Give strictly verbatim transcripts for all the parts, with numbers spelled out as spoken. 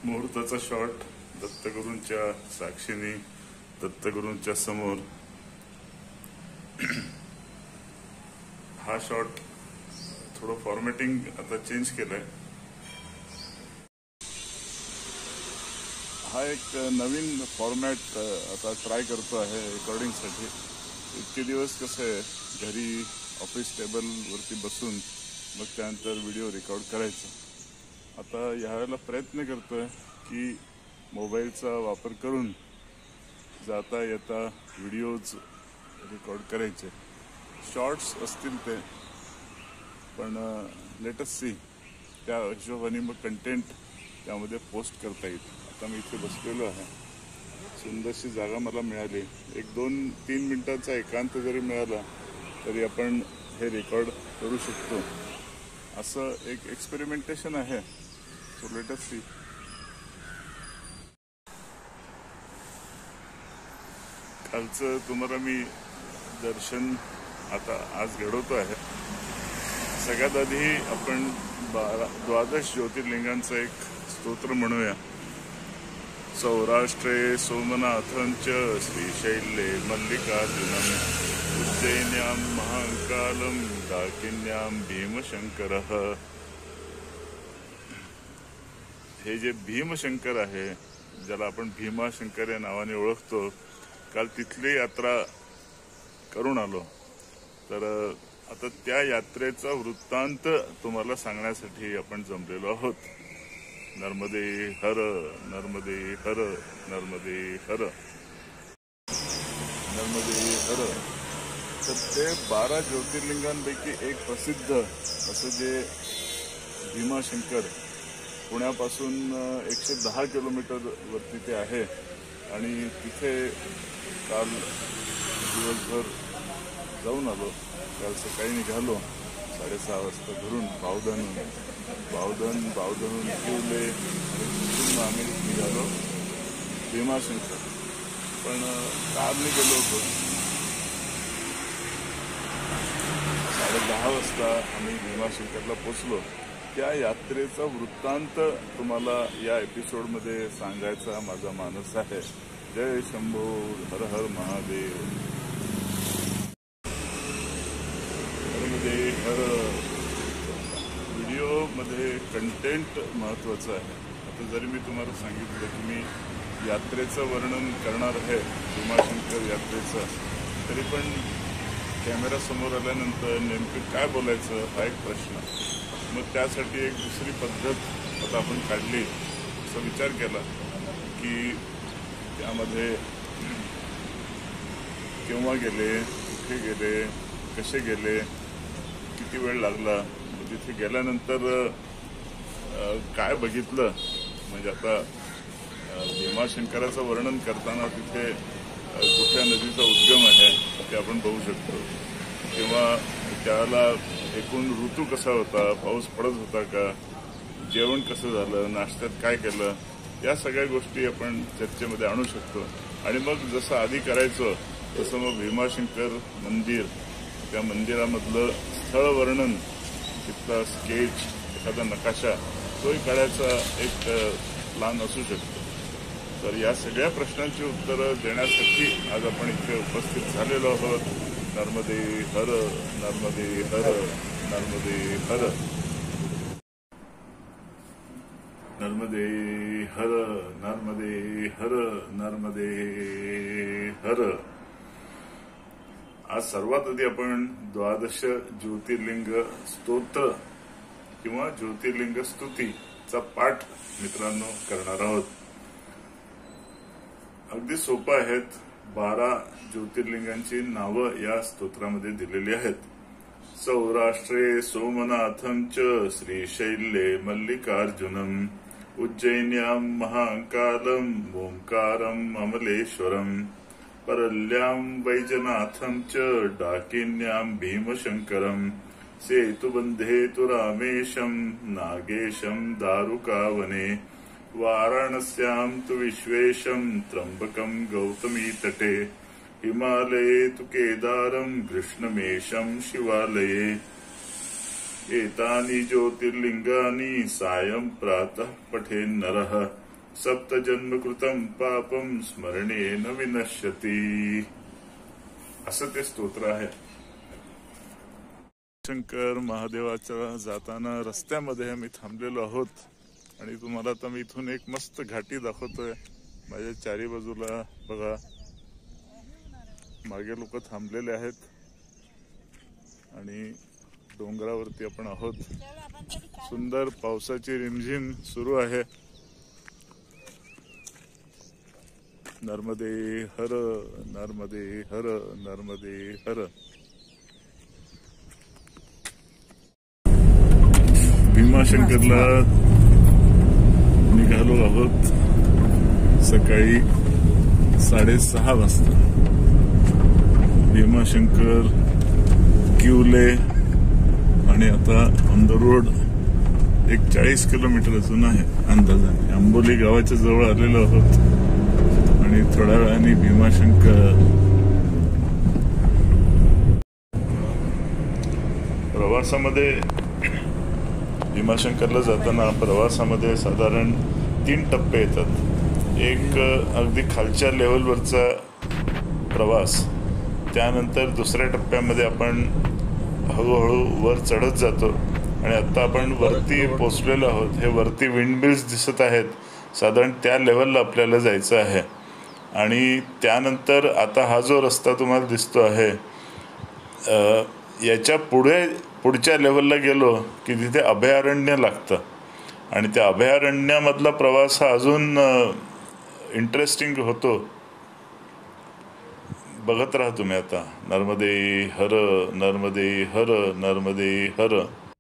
मुहूर्ताचा shot दत्तगुरूंच्या साक्षीने दत्तगुरूंच्या समोर. हा शॉट थोडं फॉर्मॅटिंग आता चेंज केलंय. हा एक नवीन फॉर्मॅट आता ट्राय करतो आहे रेकॉर्डिंगसाठी. इतके दिवस कसं आहे घरी ऑफिस टेबलवरती बसून मग त्यानंतर व्हिडिओ रेकॉर्ड करायचा. आता यावेळेला प्रयत्न करतोय की मोबाईलचा वापर करून जाता येता व्हिडिओज रेकॉर्ड करायचे. शॉर्ट्स असतील ते, पण लेटेस्ट सी त्या हिशोबाने मग कंटेंट त्यामध्ये पोस्ट करता येईल. आता मी इथे बसलेलो आहे, सुंदरशी जागा मला मिळाली. एक दोन तीन मिनिटांचा एकांत जरी मिळाला तरी आपण हे रेकॉर्ड करू शकतो. असं एक एक्सपेरिमेंटेशन आहे. So latest see. कालचं तुम्हाला मी दर्शन आता आज घडवतो आहे. सगळ्यात आधी आपण बारा द्वादश ज्योतिर्लिंगांचं एक स्तोत्र म्हणूया. सौराष्ट्रे सोमनाथंच श्रीशैले मल्लिकार्जुनम उज्जैन्यां महाकालं दाकिन्यां भीमशंकरः. हे जे भीमशंकर आहे, ज्याला आपण भीमाशंकर या नावाने ओळखतो, काल तिथली यात्रा करून आलो. तर आता त्या यात्रेचा वृत्तांत तुम्हाला सांगण्यासाठी आपण जमलेलो आहोत. नर्मदे हर नर्मदे हर नर्मदे हर नर्मदे हर. तर ते बारा ज्योतिर्लिंगांपैकी एक प्रसिद्ध असं जे भीमाशंकर पुण्यापासून एकशे दहा किलोमीटर वरती ते आहे. आणि तिथे काल दिवसभर जाऊन आलो. काल सकाळी निघालो साडेसहा वाजता घरून बावधन बावधन बावधन ठेवले आणि तिथून आम्ही निघालो भीमाशंकर. पण कारने गेलो होतो. साडे दहा वाजता आम्ही भीमाशंकरला पोचलो. त्या यात्रेचा वृत्तांत तुम्हाला या एपिसोडमध्ये सांगायचा माझा मानस आहे. जय शंभो हर हर महादेव. हरमध्ये हर. व्हिडिओमध्ये कंटेंट महत्त्वाचं आहे. आता जरी मी तुम्हाला सांगितलं की मी यात्रेचं वर्णन करणार आहे भीमाशंकर यात्रेचं, तरी पण कॅमेरा समोर आल्यानंतर नेमकं काय बोलायचं हा एक प्रश्न. मग त्यासाठी एक दुसरी पद्धत आता आपण काढली. असा विचार केला की त्यामध्ये केव्हा गेले, कुठे गेले, कसे गेले, किती वेळ लागला, तिथे गेल्यानंतर काय बघितलं. म्हणजे आता भीमाशंकराचं वर्णन करताना तिथे कुठल्या नदीचा उद्गम आहे ते आपण बघू शकतो. किंवा त्याला एकूण ऋतू कसा होता, पाऊस पडत होता का, जेवण कसं झालं, नाश्त्यात काय केलं, या सगळ्या गोष्टी आपण चर्चेमध्ये आणू शकतो. आणि मग जसं आधी करायचं तसं मग भीमाशंकर मंदिर, त्या मंदिरामधलं स्थळ वर्णन, तिथला स्केच, एखादा नकाशा, तोही काढायचा एक प्लान असू शकतो. तर या सगळ्या प्रश्नांची उत्तरं देण्यासाठी आज आपण इथे उपस्थित झालेलो आहोत. नर्मदे हर नर्मदे हर नर्मदे हर नर्मदे हर नर्मदे हर नर्मदे हर. आज सर्वात आधी आपण द्वादश ज्योतिर्लिंग स्तोत्र किंवा ज्योतिर्लिंग स्तुतीचा पाठ मित्रांनो करणार आहोत. अगदी सोपं आहेत. बारा ज्योतिर्लिंगांची नावं या स्तोत्रामध्ये दिलेली आहेत. सौराष्ट्रे सोमनाथं च श्रीशैले मल्लिकार्जुनम उज्जैन्यां महाकालं ओंकारम् अमलेश्वरम् परल्यां वैजनाथं च डाकिन्यां भीमशंकरम् सेतुबन्धे तु रामेशं नागेशं दारुकावने वाराणस्यां तु विश्वेशं त्र्यंबकं गौतमी तटे हिमालये तु केदारं कृष्णमेशं शिवालये. एतानि ज्योतिर्लिंगानि सायं प्रातः पठेन्नरः सप्त जन्म कृतं पापम स्मरणेन विनश्यति असं ते स्तोत्र आहे. शंकर महादेवाच्या जाताना रस्त्यामध्ये आम्ही थांबलेलो आहोत आणि तुम्हाला आता मी इथून एक मस्त घाटी दाखवतोय. माझ्या चारी बाजूला बघा मागे लोक थांबलेले आहेत आणि डोंगरावरती आपण आहोत. सुंदर पावसाची रिमझिम सुरू आहे. नर्मदे हर नर्मदे हर नर्मदे हर. भीमाशंकरला निघालो आहोत सकाळी साडेसहा वाजता. भीमाशंकर, किवले आणि आता ऑन द रोड एक चाळीस किलोमीटर अजून आहे अंदाजाने. आंबोली गावाच्या जवळ आलेलो आहोत आणि थोड्या वेळाने भीमाशंकर. प्रवासामध्ये भीमाशंकरला जाताना प्रवासामध्ये साधारण तीन टप्पे येतात. एक अगदी खालच्या लेवलवरचा प्रवास, त्यानंतर दुसऱ्या टप्प्यामध्ये आपण हळूहळू वर चढत जातो आणि आता आपण वरती पोचलेलो आहोत. हे वरती विंडमिल्स दिसत आहेत, साधारण त्या लेवलला आपल्याला जायचं आहे. आणि त्यानंतर आता हा जो रस्ता तुम्हाला दिसतो आहे याच्या पुढे पुढच्या लेवलला गेलो की तिथे अभयारण्य लागतं आणि त्या अभयारण्यामधला प्रवास हा अजून इंटरेस्टिंग होतो. बघत राहा तुम्ही. आता नर्मदे हर नर्मदे हर नर्मदे हर.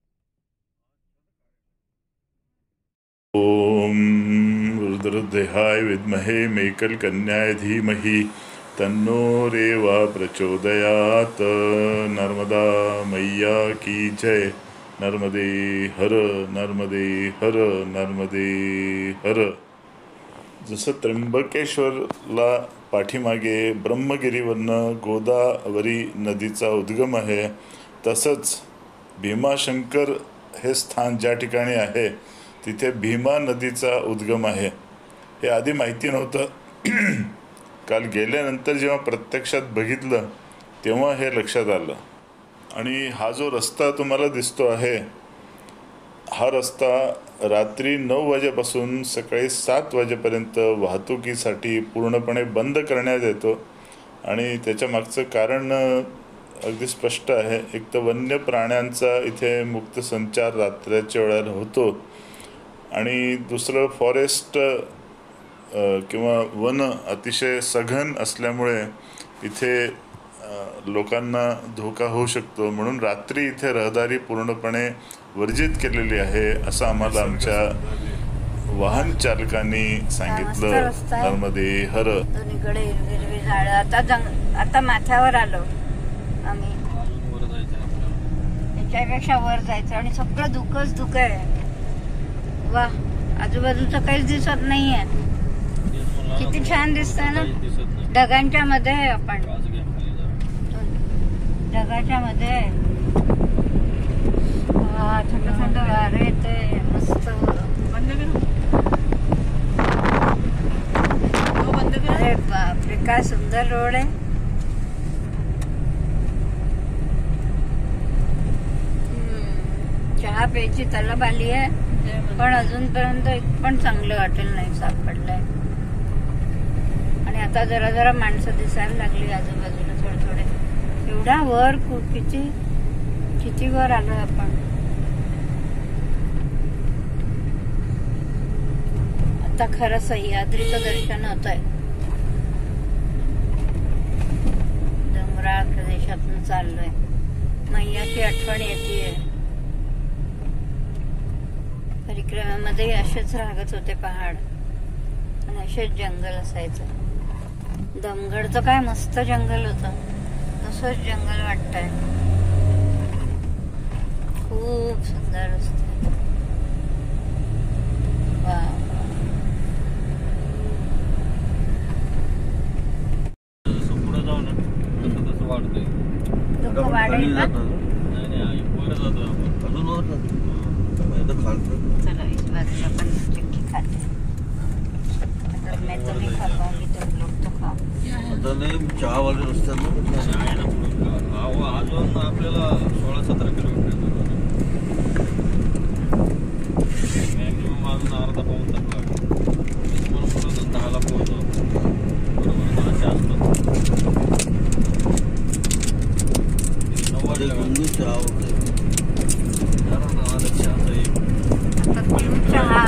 ओम रुद्रदेहाय विद्महे मेकल कन्याय धीमहि तन्नो रेवा प्रचोदयात. नर्मदा मैया की जय. नर्मदे हर नर्मदे हर नर्मदे हर. जसं त्र्यंबकेश्वरला पाठीमागे ब्रह्मगिरीवरनं गोदावरी नदीचा उद्गम आहे, तसंच भीमाशंकर हे स्थान ज्या ठिकाणी आहे तिथे भीमा नदीचा उद्गम आहे. हे आधी माहिती नव्हतं. काल गेल्यानंतर जेव्हा प्रत्यक्षात बघितलं तेव्हा हे लक्षात आलं. आणि हा जो रस्ता तुम्हाला दिसतो आहे, हा रस्ता रात्री नऊ वाजेपासून सकाळी सात वाजेपर्यंत वाहतुकीसाठी पूर्णपणे बंद करण्यात येतो. आणि त्याच्या मागचं कारण अगदी स्पष्ट आहे. एक तर वन्य प्राण्यांचा इथे मुक्त संचार रात्रीच्या वेळेला होतो आणि दुसरं फॉरेस्ट किंवा वन अतिशय सघन असल्यामुळे इथे लोकांना धोका होऊ शकतो. म्हणून रात्री इथे रहदारी पूर्णपणे वर्जित केलेली आहे असं आम्हाला आमच्या वाहन चालकांनी सांगितलं. नर्मदे हर. दोन्हीकडे हिरवी झाडं. आता आता माथ्यावर आलो आम्ही. त्याच्यापेक्षा वर जायचं आणि सगळं धुकंच धुकं आहे. वा, आजूबाजूचं काहीच दिसत नाहीये. किती छान दिसतंय ना. ढगांच्या मध्ये आहे आपण. ढगाच्या मध्ये थंड थंड वारे येते मस्त. अरे बापरे, काय सुंदर रोड आहे. चहा प्यायची तलब आली आहे, पण अजूनपर्यंत एक पण चांगलं हॉटेल नाही सापडलंय. आणि आता जरा जरा माणसं दिसायला लागली आजूबाजूला थोडे थोडे. एवढा वर किती किती वर आलोय आपण. आता खरं सह्याद्रीचं दर्शन होत आहे. डोंगराळ प्रदेशातून चाललोय. मैयाची आठवण येते. परिक्रमेमध्ये असेच राहत होते पहाड आणि असेच जंगल असायचं. दमगडचं काय मस्त जंगल होतं, तसंच जंगल वाटतंय. खूप सुंदर असतं. पुढे जाऊ ना तसं तसं वाढतंय. धोका वाढेल ना. अजून वर चला इस बाजूला पण चक्की खाते. आता नाही चहावाले रस्त्यानं आहे ना पुढं. अहो, अजून आपल्याला सोळा सतरा किलोमीटर मॅक्झिमम अजून अर्धा पाऊन तास लागेल. तुम्हाला पुढं दहाला पोहोचतो बरोबर दहाच्या आसपास नऊ वाजल्या तुम्ही चहा वगैरे चहाचा एक आता पिऊ चहा.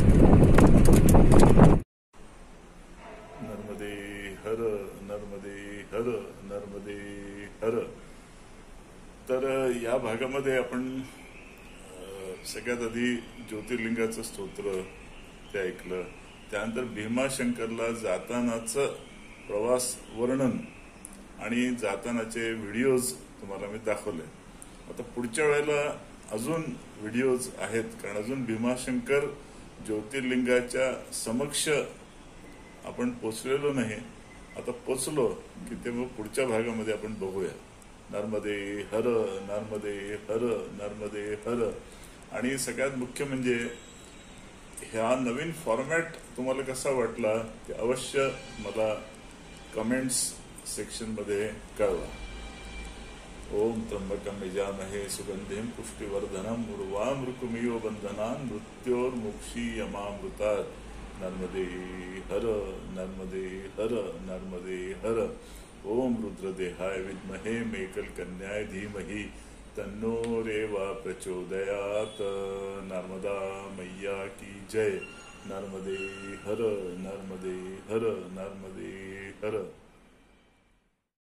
नर्मदे हर नर्मदे हर नर्मदे हर. तर या भागामध्ये आपण अ, सगळ्यात आधी ज्योतिर्लिंगाचं स्तोत्र ते ऐकलं. त्यानंतर भीमाशंकरला जातानाचं प्रवास वर्णन आणि जातानाचे व्हिडिओज तुम्हाला मी दाखवले. आता पुढच्या वेळेला अजून व्हिडिओज आहेत, कारण अजून भीमाशंकर ज्योतिर्लिंगाच्या समक्ष आपण पोचलेलो नाही. आता पोचलो की ते मग पुढच्या भागामध्ये आपण बघूया. नर्मदे हर नर्मदे हर नर्मदे हर. आणि सगळ्यात मुख्य म्हणजे ह्या नवीन फॉर्मॅट तुम्हाला कसा वाटला ते अवश्य मला कमेंट्स सेक्शनमध्ये कळवा. ओम त्र्यंबकं यजामहे सुगंधिं पुष्टिवर्धनम् उर्वारुकमिव बन्धनान् मृत्योर्मुक्षीयमामृतात्. नर्मदे हर नर्मदे हर नर्मदे हर. ओम रुद्रदेहाय विद्महे मेकलकन्याय धीमहि तन्नो रेवा प्रचोदयात्. नर्मदा मैया की जय. नर्मदे हर नर्मदे हर नर्मदे हर.